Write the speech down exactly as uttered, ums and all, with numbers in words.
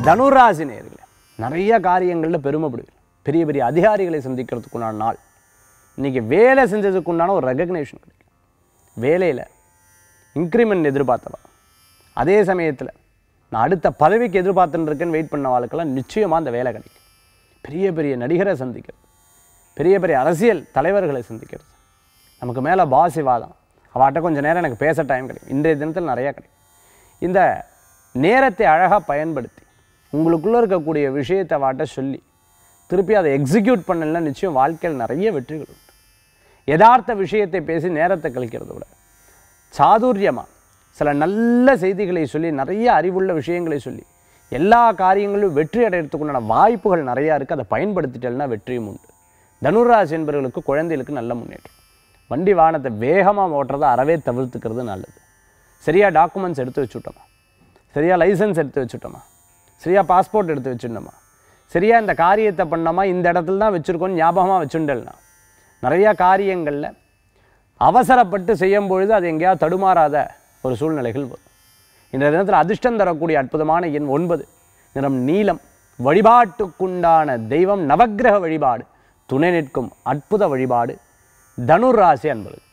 தனுராசி நேயர்களே, நிறைய காரியங்களில் பெருமைப்படுவீங்க. பெரிய பெரிய அதிகாரிகளை சந்திக்கிறதுக்குண்டான நாள். இன்றைக்கி வேலை செஞ்சதுக்குண்டான ஒரு ரெகக்னேஷன் கிடைக்கும். வேலையில் இன்க்ரிமெண்ட் எதிர்பார்த்தலாம். அதே சமயத்தில் நான் அடுத்த பதவிக்கு எதிர்பார்த்துன்னு இருக்கேன்னு வெயிட் பண்ண வாழ்க்கெல்லாம் நிச்சயமாக அந்த வேலை கிடைக்கும். பெரிய பெரிய நடிகரை சந்திக்கிறது, பெரிய பெரிய அரசியல் தலைவர்களை சந்திக்கிறது, நமக்கு மேலே பாசிவாதம் அவட்ட கொஞ்சம் நேரம் எனக்கு பேச டைம் கிடைக்கும். இன்றைய தினத்தில் நிறையா கிடைக்கும். இந்த நேரத்தை அழகாக பயன்படுத்தி உங்களுக்குள்ளே இருக்கக்கூடிய விஷயத்தை வாட்ட சொல்லி திருப்பி அதை எக்ஸிக்யூட் பண்ணலைன்னா நிச்சயம் வாழ்க்கையில் நிறைய வெற்றிகள் உண்டு. யதார்த்த விஷயத்தை பேசி நேரத்தை கழிக்கிறத விட சாதுரியமாக சில நல்ல செய்திகளை சொல்லி நிறைய அறிவுள்ள விஷயங்களை சொல்லி எல்லா காரியங்களிலும் வெற்றி அடைகிறதுக்குண்டான வாய்ப்புகள் நிறையா இருக்குது. அதை பயன்படுத்திட்டேன்னா வெற்றியும் உண்டு. தனுராசி என்பவர்களுக்கு குழந்தைகளுக்கு நல்ல முன்னேற்றம். வண்டி வாகனத்தை வேகமாக ஓட்டுறதை அறவே தவிர்த்துக்கிறது நல்லது. சரியாக டாக்குமெண்ட்ஸ் எடுத்து வச்சுட்டோமா, சரியாக லைசன்ஸ் எடுத்து வச்சுட்டோமா, சரியாக பாஸ்போர்ட் எடுத்து வச்சுட்டோமா, சரியாக இந்த காரியத்தை பண்ணோமா, இந்த இடத்துல தான் வச்சுருக்கோன்னு ஞாபகமாக வச்சுட்டேன்னா நிறையா காரியங்களில் அவசரப்பட்டு செய்யும் பொழுது அது எங்கேயாவது தடுமாறாத ஒரு சூழ்நிலைகள் வரும். இந்த தினத்தில் அதிர்ஷ்டம் தரக்கூடிய அற்புதமான எண் ஒன்பது, நிறம் நீலம். வழிபாட்டுக்குண்டான தெய்வம் நவக்கிரக வழிபாடு, துணை நிற்கும் அற்புத வழிபாடு தனுராசி அன்பர்கள்.